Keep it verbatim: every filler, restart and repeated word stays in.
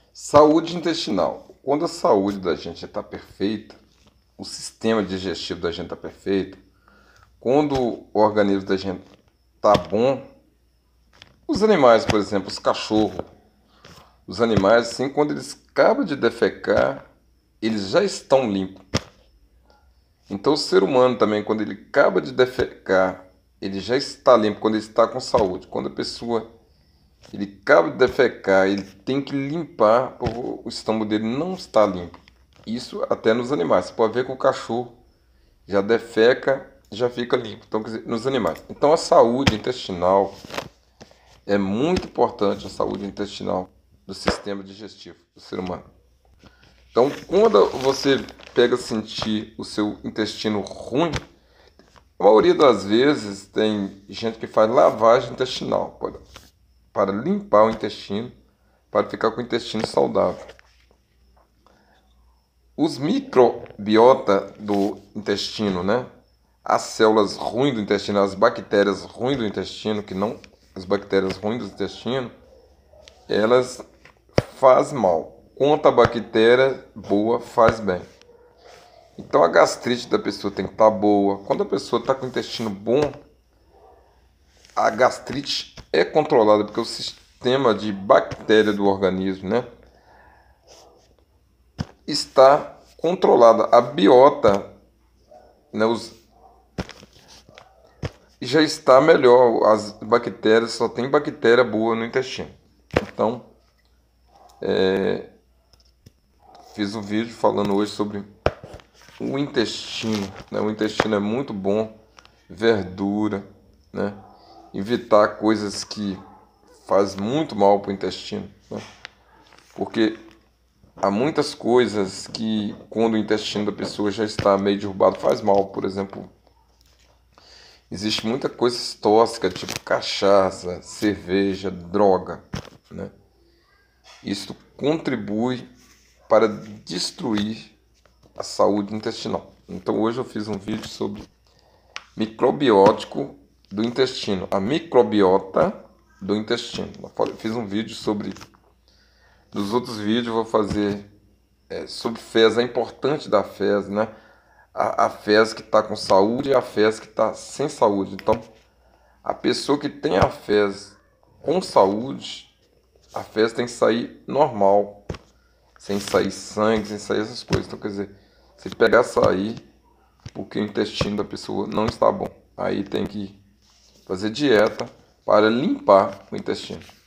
Saúde intestinal. Quando a saúde da gente está perfeita, o sistema digestivo da gente está perfeito, quando o organismo da gente está bom, os animais, por exemplo, os cachorros, os animais, assim, quando eles acabam de defecar, eles já estão limpos. Então o ser humano também, quando ele acaba de defecar, ele já está limpo, quando ele está com saúde. Quando a pessoa ele acaba de defecar, ele tem que limpar, porque o estômago dele não está limpo. Isso até nos animais. Você pode ver que o cachorro já defeca, já fica limpo. Então, quer dizer, nos animais. Então, a saúde intestinal é muito importante, a saúde intestinal do sistema digestivo do ser humano. Então, quando você pega sentir o seu intestino ruim, a maioria das vezes tem gente que faz lavagem intestinal para, para limpar o intestino, para ficar com o intestino saudável. Os microbiota do intestino, né? As células ruins do intestino, as bactérias ruins do intestino, que não, as bactérias ruins do intestino, elas fazem mal. Quanto a bactéria boa faz bem. Então a gastrite da pessoa tem que estar boa. Quando a pessoa está com o intestino bom, a gastrite é controlada, porque o sistema de bactéria do organismo, né, está controlada. A biota, né, os, já está melhor. As bactérias, só tem bactéria boa no intestino. Então, é, fiz um vídeo falando hoje sobre o intestino, né? O intestino é muito bom, verdura, né? Evitar coisas que faz muito mal para o intestino, né? Porque há muitas coisas que, quando o intestino da pessoa já está meio derrubado, faz mal. Por exemplo, existe muita coisa tóxica, tipo cachaça, cerveja, droga, né? Isso contribui para destruir a saúde intestinal. Então hoje eu fiz um vídeo sobre microbiótico do intestino, a microbiota do intestino. Eu fiz um vídeo sobre, nos outros vídeos eu vou fazer é, sobre fezes, a importante da fezes, né? A, a fezes que está com saúde e a fezes que está sem saúde. Então, a pessoa que tem a fezes com saúde, a fezes tem que sair normal, sem sair sangue, sem sair essas coisas. Então, quer dizer, se pegar sair, porque o intestino da pessoa não está bom, aí tem que fazer dieta para limpar o intestino.